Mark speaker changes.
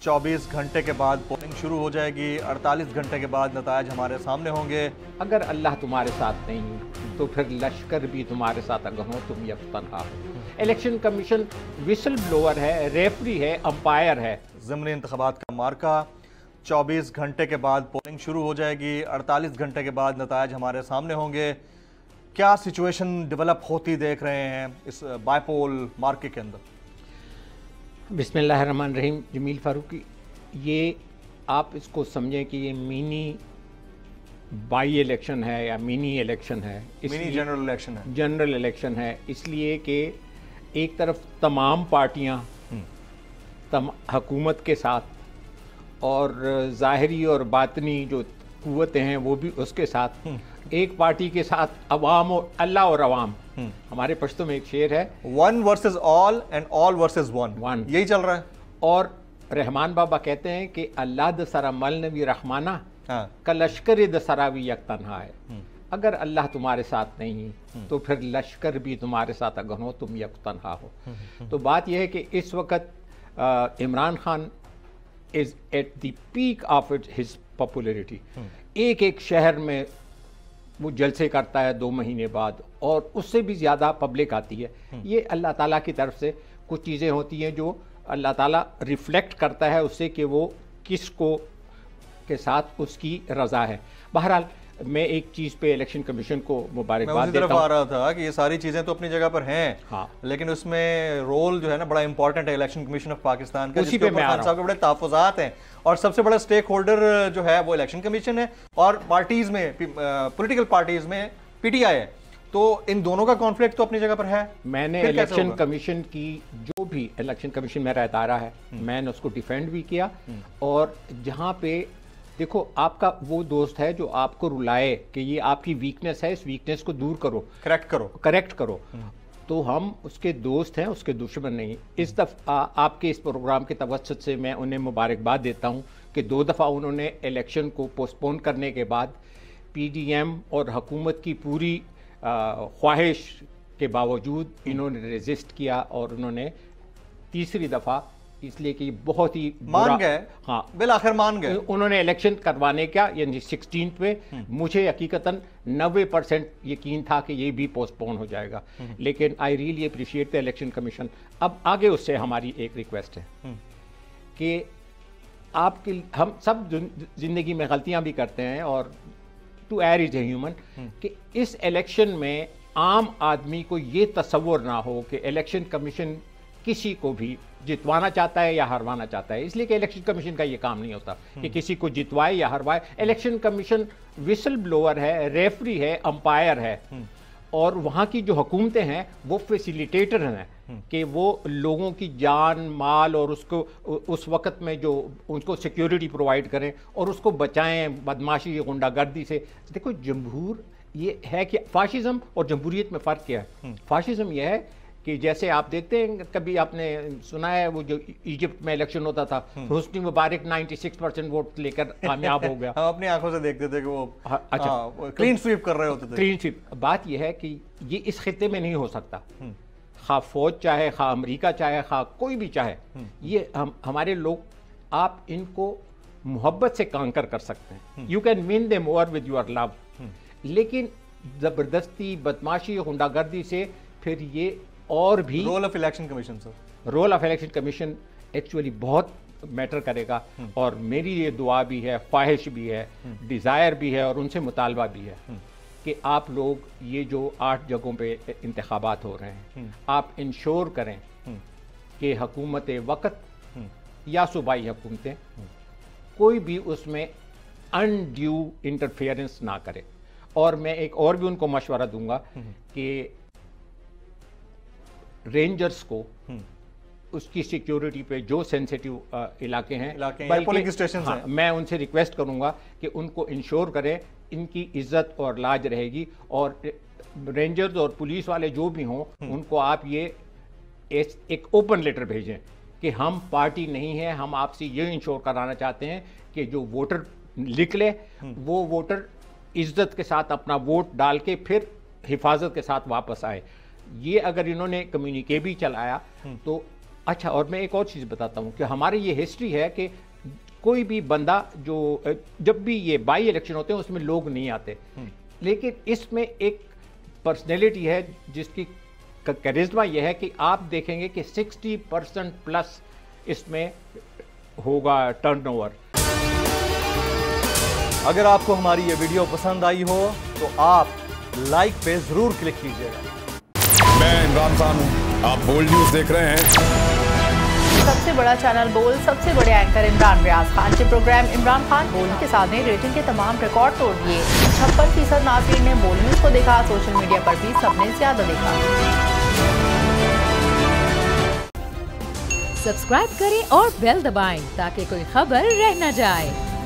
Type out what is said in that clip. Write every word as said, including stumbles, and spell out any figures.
Speaker 1: चौबीस घंटे के बाद पोलिंग शुरू हो जाएगी। अड़तालीस घंटे के बाद नतायज हमारे सामने होंगे।
Speaker 2: अगर अल्लाह तुम्हारे साथ नहीं तो फिर लश्कर भी तुम्हारे साथ अगर हो तुम यकतन्हा हो। इलेक्शन कमीशन विसल ब्लोअर है, रेफरी है, अंपायर है।
Speaker 1: ज़िमनी इंतखाबात का मार्का। चौबीस घंटे के बाद पोलिंग शुरू हो जाएगी। अड़तालीस घंटे के बाद नतायज हमारे सामने होंगे। क्या सिचुएशन डेवलप होती देख रहे हैं इस बायपोल मार्के के अंदर?
Speaker 2: बिस्मिल्लाहिर्रहमानिर्रहीम। जमील फारूकी, ये आप इसको समझें कि ये मिनी बाई इलेक्शन है या मिनी इलेक्शन है,
Speaker 1: मिनी जनरल इलेक्शन है।
Speaker 2: जनरल इलेक्शन है इसलिए कि एक तरफ तमाम पार्टियां तम हुकूमत के साथ और ज़ाहिरी और बातनी जो कुव्वतें हैं वो भी उसके साथ, एक पार्टी के साथ अवाम और अल्लाह और अवाम। हमारे पश्तो में एक शेर है, one
Speaker 1: versus all and all versus one one यही चल रहा है।
Speaker 2: और रहमान बाबा कहते हैं कि अल्लाह दसरा मल नबी रहमाना का लश्कर दसरावी यकतन्हा है। अगर अल्लाह तुम्हारे साथ नहीं तो फिर लश्कर भी तुम्हारे साथ अगर हो तुम यकतन्हा हो। तो बात यह है कि इस वक्त Imran Khan is at the peak of it his popularity. एक एक शहर में वो जलसे करता है दो महीने बाद और उससे भी ज़्यादा पब्लिक आती है। ये अल्लाह ताला की तरफ से कुछ चीज़ें होती हैं जो अल्लाह ताला रिफ्लेक्ट करता है उससे कि वो किसको के साथ उसकी रज़ा है। बहरहाल मैं एक चीज़ पे इलेक्शन कमीशन को मुबारकबाद देता हूं।
Speaker 1: आ रहा था कि ये सारी चीज़ें तो अपनी जगह पर हैं,
Speaker 2: हाँ,
Speaker 1: लेकिन उसमें रोल जो है ना बड़ा इंपॉर्टेंट है इलेक्शन कमीशन ऑफ पाकिस्तान का,
Speaker 2: उसी पे मैं आ रहा हूं।
Speaker 1: बड़े तहफ़्फ़ुज़ात हैं और सबसे बड़ा स्टेक होल्डर जो है वो इलेक्शन कमीशन है और पार्टीज में, पोलिटिकल पार्टीज में पीटीआई है। तो इन दोनों का कॉन्फ्लिक्ट तो अपनी जगह पर है।
Speaker 2: मैंने इलेक्शन कमीशन की जो भी इलेक्शन कमीशन मेरा इदारा है मैंने उसको डिफेंड भी किया। और जहाँ पे देखो आपका वो दोस्त है जो आपको रुलाए कि ये आपकी वीकनेस है, इस वीकनेस को दूर करो,
Speaker 1: करेक्ट करो
Speaker 2: करेक्ट करो, तो हम उसके दोस्त हैं, उसके दुश्मन नहीं। इस दफ़ा आपके इस प्रोग्राम के तवज्जुह से मैं उन्हें मुबारकबाद देता हूं कि दो दफ़ा उन्होंने इलेक्शन को पोस्टपोन करने के बाद पीडीएम और हुकूमत की पूरी ख्वाहिश के बावजूद इन्होंने रेजिस्ट किया और उन्होंने तीसरी दफ़ा, इसलिए कि बहुत ही
Speaker 1: मान गए,
Speaker 2: हाँ
Speaker 1: बिल आखिर मान गए,
Speaker 2: उन्होंने इलेक्शन करवाने का यानी सिक्सटीन पे मुझे हकीकतन नब्बे परसेंट यकीन था कि ये भी पोस्टपोन हो जाएगा। लेकिन I really appreciate the election commission. अब आगे उससे हमारी एक रिक्वेस्ट है कि आपके, हम सब जिंदगी में गलतियां भी करते हैं और टू एर इज ए ह्यूमन, कि इस इलेक्शन में आम आदमी को ये तसव्वुर ना हो कि इलेक्शन कमीशन किसी को भी जितवाना चाहता है या हरवाना चाहता है। इसलिए कि इलेक्शन कमीशन का ये काम नहीं होता कि किसी को जितवाए या हरवाए। इलेक्शन कमीशन विसल ब्लोअर है, रेफरी है, अंपायर है और वहाँ की जो हुकूमतें हैं वो फैसिलिटेटर हैं कि वो लोगों की जान माल और उसको उस वक्त में जो उनको सिक्योरिटी प्रोवाइड करें और उसको बचाएं बदमाशी गुंडागर्दी से। देखो जमहूर ये है कि फाशिज्म और जमहूरियत में फ़र्क क्या है। फाशिज्म यह है कि जैसे आप देखते हैं, कभी आपने सुना है वो जो इजिप्ट में इलेक्शन होता था, हुस्नी मुबारक छियानवे परसेंट वोट लेकर कामयाब हो गया।
Speaker 1: हम अपनी आंखों से देखते थे कि वो
Speaker 2: हाँ, अच्छा
Speaker 1: हाँ, क्लीन स्वीप कर रहे होते थे।
Speaker 2: Clean sweep. बात यह है कि ये इस खित्ते में नहीं हो सकता, खा फौज चाहे, खा अमरीका चाहे, खा कोई भी चाहे। ये हम हमारे लोग, आप इनको मोहब्बत से कांकर कर सकते हैं। You can win them over with your love, लेकिन जबरदस्ती बदमाशी गुंडागर्दी से फिर ये और भी।
Speaker 1: Role of election commission sir,
Speaker 2: role of election commission actually बहुत मैटर करेगा और मेरी ये दुआ भी है, ख्वाहिश भी है, डिज़ायर भी है और उनसे मुतालबा भी है कि आप लोग ये जो आठ जगहों पे इंतखाबात हो रहे हैं आप इंश्योर करें कि हुकूमत वक़्त या सूबाई हुकूमतें कोई भी उसमें अनड्यू इंटरफेरेंस ना करे। और मैं एक और भी उनको मशवरा दूंगा कि रेंजर्स को उसकी सिक्योरिटी पे जो सेंसिटिव इलाके हैं,
Speaker 1: पोलिंग स्टेशन
Speaker 2: हाँ, हैं, मैं उनसे रिक्वेस्ट करूंगा कि उनको इंश्योर करें इनकी इज्जत और लाज रहेगी। और रेंजर्स और पुलिस वाले जो भी हों उनको आप ये एक ओपन लेटर भेजें कि हम पार्टी नहीं है, हम आपसे ये इंश्योर कराना चाहते हैं कि जो वोटर लिख ले वो वोटर इज्जत के साथ अपना वोट डाल के फिर हिफाजत के साथ वापस आए। ये अगर इन्होंने कम्युनिके भी चलाया तो अच्छा, और मैं एक और चीज़ बताता हूँ कि हमारी ये हिस्ट्री है कि कोई भी बंदा जो जब भी ये बाई इलेक्शन होते हैं उसमें लोग नहीं आते, लेकिन इसमें एक पर्सनैलिटी है जिसकी करिश्मा ये है कि आप देखेंगे कि साठ परसेंट प्लस इसमें होगा टर्नओवर।
Speaker 1: अगर आपको हमारी ये वीडियो पसंद आई हो तो आप लाइक पे जरूर क्लिक कीजिएगा।
Speaker 3: मैं इमरान खान हूं, आप बोल्ड न्यूज देख रहे हैं।
Speaker 4: सबसे बड़ा चैनल बोल, सबसे बड़े एंकर इमरान रियाज खान के प्रोग्राम इमरान खान बोल के साथ ने रेटिंग के तमाम रिकॉर्ड तोड़ दिए। छप्पन फीसद नाज़रीन ने बोल न्यूज को देखा, सोशल मीडिया पर भी सबने ज्यादा देखा।
Speaker 5: सब्सक्राइब करें और बेल दबाएं ताकि कोई खबर रह न जाए।